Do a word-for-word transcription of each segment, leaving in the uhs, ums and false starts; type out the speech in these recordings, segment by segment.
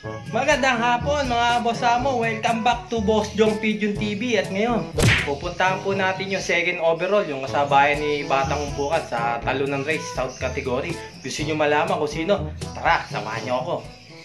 Magandang hapon mga boss amo, welcome back to Boss Jong Pigeon T V. At ngayon, pupuntahan po natin yung second overall, yung kasabayan ni Batang Umpukan sa talunan race South category. Gusto nyo malaman kung sino? Tara, samahan nyo ako.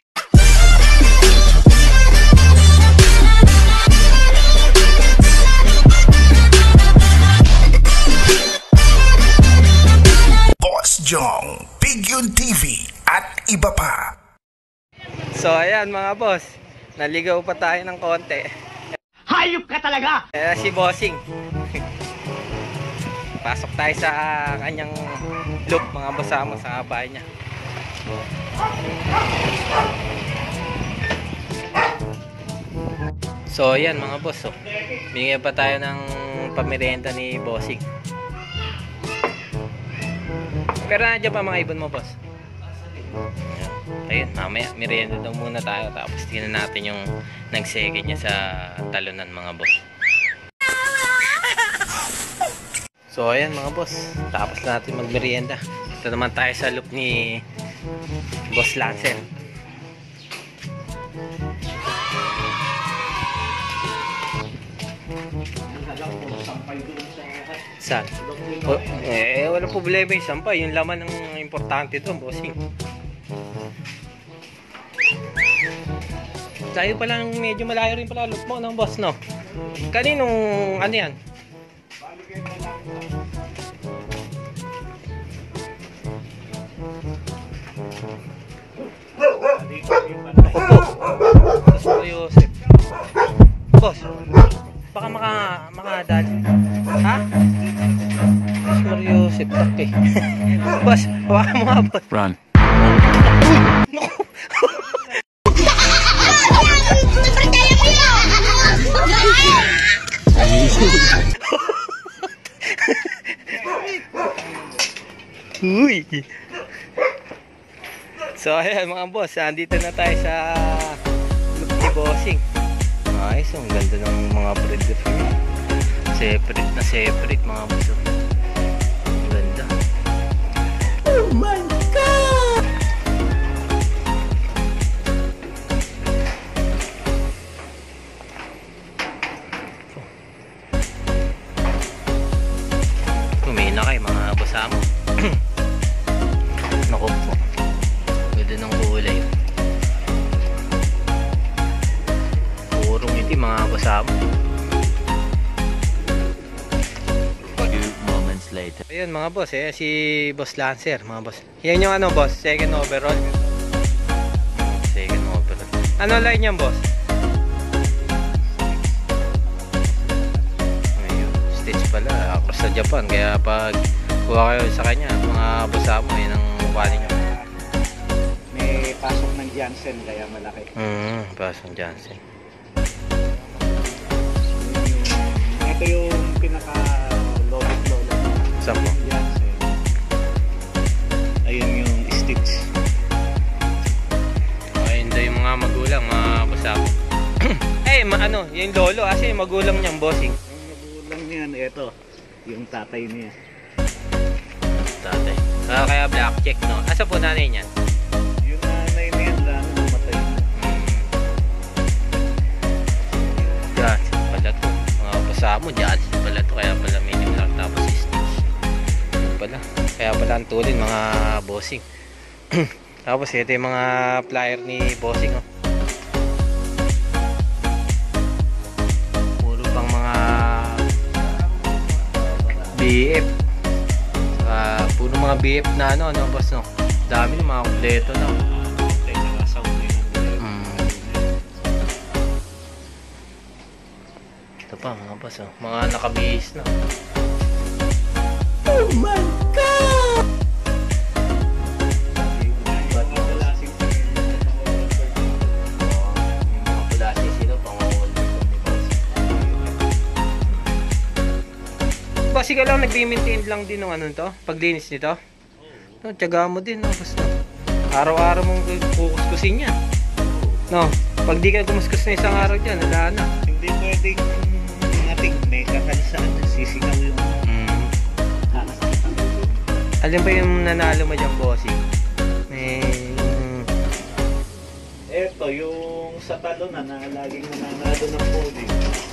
Boss Jong Pigeon T V at iba pa. So ayan mga boss, naligaw pa tayo ng konti. Hayop ka talaga! Eh, si Bossing. Pasok tayo sa kanyang loop mga boss amo, sa bahay niya. So ayan mga boss, oh. Bigyan pa tayo ng pamerienda ni Bossing. Pero nandiyan pa mga ibon mo boss. Ayun, mamaya merienda daw muna tayo, tapos tingnan natin yung nagsegit niya sa talunan mga boss. So ayan mga boss, tapos natin magmerienda. Ito naman tayo sa loop ni Boss Lancer. Saan? O, eh, walang problema yung sampay. Yung laman ang importante doon, bossing. Tayo pa lang, medyo malayo rin pala loop mo ng boss, no? Kaninong, ano yan? Boss Yosef. Boss, baka maka, makadal. Ha? Boss Yosef, okay. Boss, baka mo nga, boss. Run. Uy. So ayan mga boss, andito na tayo sa loop ni Bossing. Ayos, ang ganda ng mga breed. Separate na separate mga boss. Ang ganda. Oh my God! Kumina kayo mga boss amo. Naku po, ganda ng kulay. Purong itim mga basamo. Few moments later. Ayun mga boss, eh, si Boss Lancer mga boss. Yan yung ano boss, second overall. Second overall. Ano line yan boss? Ayun, Stitch pala, across sa Japan. Kaya pag kuha kayo sa kanya, mga basamo, yun ang mukha ninyo. May pasok ng Jansen kaya malaki. Hmm, pasok Jansen. Ito yung pinaka lowest lolo. Saan po? Jansen. Ayun yung Stitch. Ayun daw yung mga magulang, mga basamo. Eh, ma ano, yung lolo, kasi yung magulang niyang Bossing. Yung magulang niyan, ito. Yung tatay niya. Tatay. Ah, kaya black check, no? Asa po nanay niyan? Yung nanay niyan, lalo namatay na. Hmm. Yan, pala to. Mga basamo, dyan pala to. Kaya pala medium lang, tapos stitch. Yun pala. Kaya pala ang tulin, mga Bossing. Tapos ito yung mga flyer ni Bossing, oh. Puro pang mga B F. Uh, puro mga B F na ano, ano boss, no? Dami ng mga kompleto na. Mm. Ito pa mga boss, oh. Mga nakabihis na. Oh my God! Mga pulasing sino, pang-all Boss, ikaw lang nag-maintain lang din ng ano to, paglinis nito? No, tiyaga mo din, no, boss, no? Araw-araw mong kukuskusin yan. No, pag di ka kumuskus na isang araw dyan, wala na. Hindi pwedeng ating may kakalisaan na sisigaw yung Mm. Alam ba yung nanalo mo dyan, bossing? May... eto, yung sa talo na, na laging nananalo ng podium.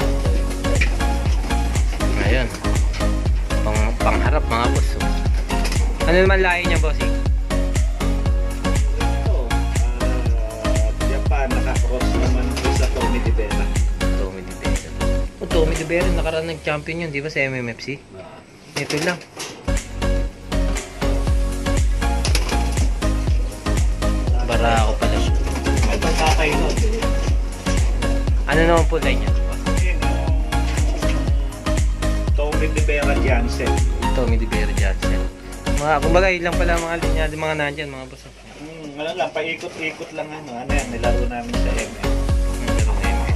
Ayun. Pang, pangharap mga boss. Oh. Ano naman lahi niya, bossing? Ito, uh, Japan, nakakross naman ito sa Tommy Di Vera. Tommy Di Vera. O, Tommy Di Vera, nakaraan nag-champion yun, di ba, sa M M F C? Ito lang. Bara ako pala siya. Ito, tatay nun. Ano naman po line niya? Yun, yung Tommy Di Vera Jansen. Tommy Di Vera Johnson. Mga, kumbaga, ilang pala mga linya, mga nandyan, mga boss. Hmm, ano lang, paikot-ikot lang ano. Ano yan, nilaro namin sa M M. Pero na yun.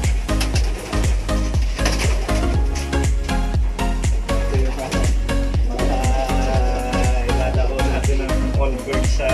Ito yung ano, mga ilalaro natin ng all birds sa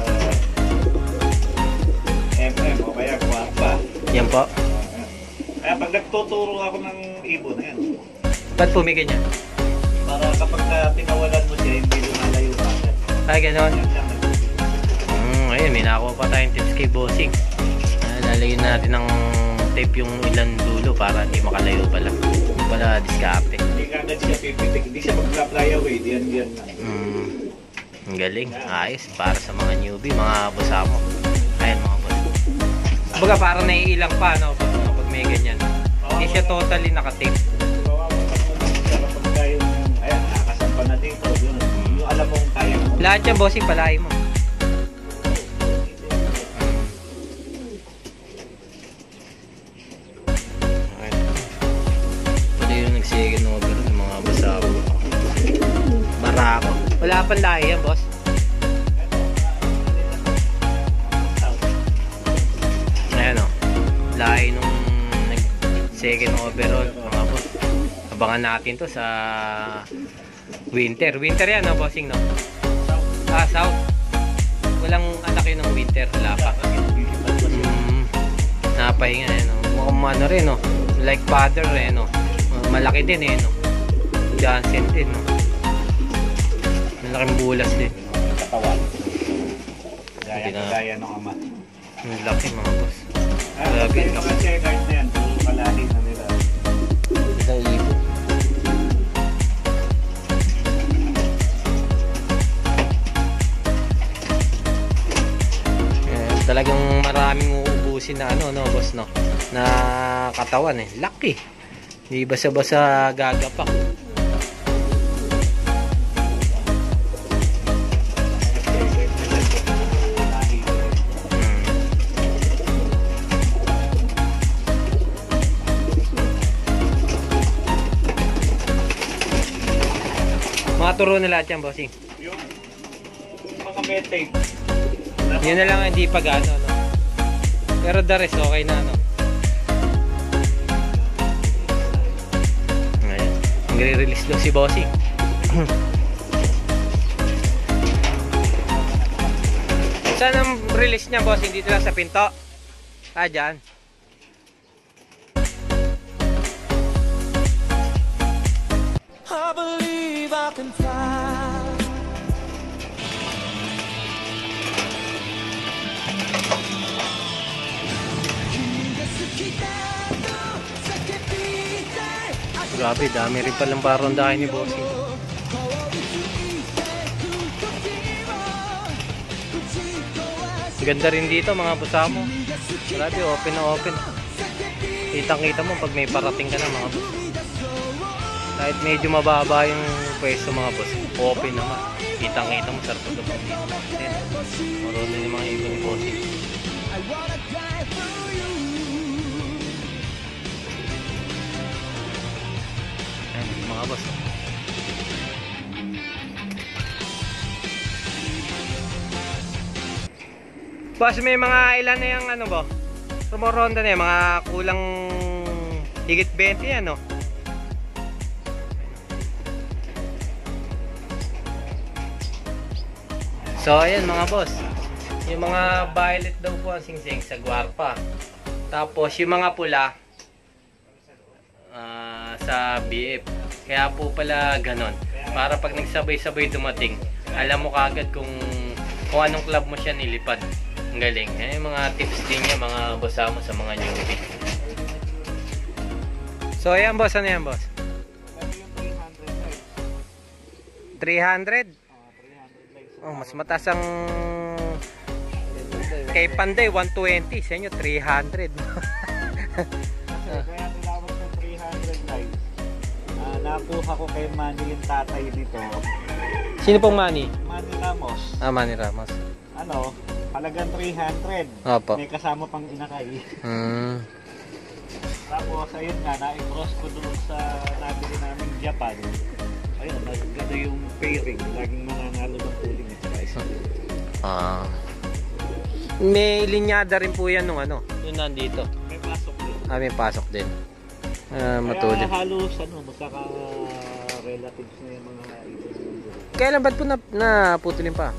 M M o kaya Guapa. Yan po. Kaya pag nagtuturo ako ng ibon, yan. Ba't pumigay niya? Para kapag uh, tinawalan mo siya, hindi lumalayo ka. Ay, gano'n. Yan lang nagtuturo. Hmm, ayun, may nakuha pa tayong tips kay bossing. Ah, lalagyan natin ng tape yung ilan dulo para hindi makalayo pala. Yung pala diskarte. Hindi ka agad siya pipitik. Hindi siya mag-fly away. Diyan, diyan lang. Hmm, ang galing. Ayos. Para sa mga newbie, mga bosamo. Ayan, mga boss. Kumbaga, parang naiilang pa, no? Pag, pag may ganyan. Hindi siya totally nakatape. Kapag tayo, ayan, nakasampa na dito. Yun, yung alam mong kaya mo. Lahat yan, bossing, palahin mo. Pwede yung nag-second over ng mga basabo. Barako. Wala pang lahi yan, boss. Ayan o. Lahi nung nag-second overall, mga boss. Abangan natin to sa winter. Winter yan, no, bossing, no? Ah, south. Walang anak yun ng winter. Wala pa. Mm, napahinga, eh, no? Mukhang ano rin, no? Like father, eh, no? Malaki din, eh, no? Johnson din, no? Malaking bulas din. Katawan. Gaya, Hindi na- gaya ng ama. Ang laki, mga boss. Ah, Grabe, yung laki. mga checkers na yan, puro kalahin na nila. Isang ibon. Eh, talagang maraming uubusin na ano, no, boss, no? Na katawan, eh. Laki. Hindi basa-basa gagapak. Mga turo na lahat yan, bossing. Yung mga betay. Yun na lang ang hindi pag ano, no? Pero the rest, okay na, no? Ngayon, nagre-release daw si bossing. Saan ang release niya, bossing? Dito lang sa pinto? Ah, dyan. I believe I can fly. Grabe, dami rin palang barondahin ni bossing. Ganda rin dito, mga busamo. Grabe, open na open. Kitang-kita mo pag may parating ka na, mga boss. Kahit medyo mababa yung pwesto, mga boss, open naman. Kitang-kita mo, sarap ito pag dito. Ayan, marunong yung mga ibon ni bossing. Ayan, mga boss. Boss, may mga ilan na yung ano ba? Rumoronda na yan, mga kulang higit twenty yan, no? So, ayan mga boss. Yung mga violet daw po ang singsing sa Guarpa. Tapos, yung mga pula ah, sa B F. Kaya po pala ganon. Para pag nagsabay-sabay dumating, alam mo kagad kung, kung anong club mo siya nilipad. Ang galing. Yan yung mga tips din niya, mga boss mo sa mga newbie. So, ayan boss. Ano yan boss? Ito yung three hundred guys. three hundred? Ah, three hundred guys. Oh, mas mataas ang kay Panday, one twenty. Sa inyo, three hundred. Kaya nilawag ng three hundred guys. Ah, nakuha ko kay Manny yung tatay nito. Sino pong Manny? Manny Ramos. Ah, Manny Ramos. Ano, halagang three hundred. Opo. May kasama pang inakay. Hmm. Tapos, ayun nga, na-cross ko doon sa nabili namin Japan. Ayun, nagano yung pairing. Laging mananalo ng pooling ito guys. Ah. May linyada rin po yan nung ano, yung nandito. May pasok din. Ah, may pasok din. Ah, Kaya matulid. halos, ano, magkaka-relatives na yung mga ibon. Kailan ba't po na, naputulin pa?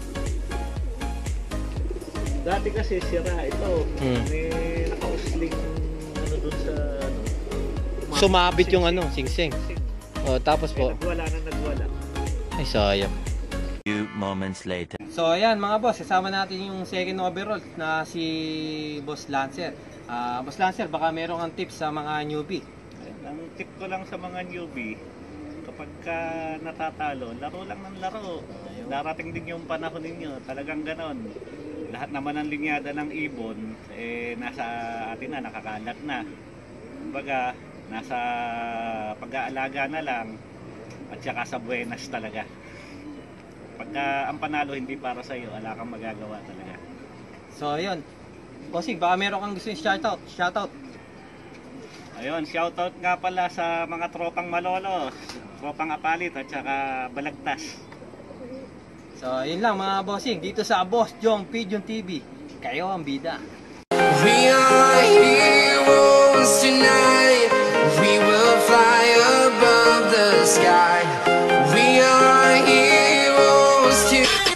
Dati kasi sira ito. Hmm. May naka-usling ano doon sa ano. Sumabit yung ano, sing-sing. Sing. Oh, tapos Eh, po. nagwala na nagwala. Ay, sayang. Few moments later. So ayan mga boss, kasama natin yung second overall na si Boss Lancer. Ah, Boss Lancer, baka meron kang tips sa mga newbie. Ayun, ang tip ko lang sa mga newbie, kapag ka natatalo, laro lang ng laro. Darating din yung panahon ninyo, talagang ganon. Lahat naman ng linyada ng ibon, eh, nasa atin na, nakakalat na. Kumbaga, nasa pag-aalaga na lang at saka sa buenas talaga. Pagka ang panalo hindi para sa iyo, wala kang magagawa talaga. So ayun. Bossing, baka meron kang gusto yung shoutout. Shoutout. Ayun, shoutout nga pala sa mga tropang Malolos, tropang Apalit at saka Balagtas. So ayun lang mga bossing, dito sa Boss Jong Pigeon T V. Kayo ang bida. We are heroes tonight. We will fly above the sky. We are heroes tonight.